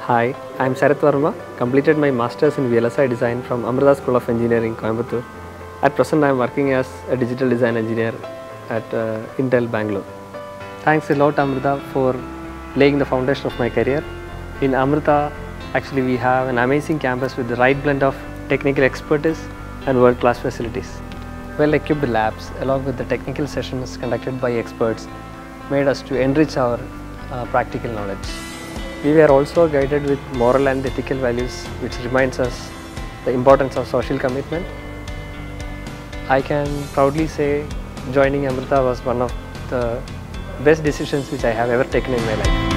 Hi, I am Sarath Verma, completed my Masters in VLSI Design from Amrita School of Engineering, Coimbatore. At present, I am working as a digital design engineer at Intel Bangalore. Thanks a lot Amrita for laying the foundation of my career. In Amrita, actually we have an amazing campus with the right blend of technical expertise and world-class facilities. Well-equipped labs along with the technical sessions conducted by experts made us to enrich our practical knowledge. We were also guided with moral and ethical values, which reminds us the importance of social commitment. I can proudly say joining Amrita was one of the best decisions which I have ever taken in my life.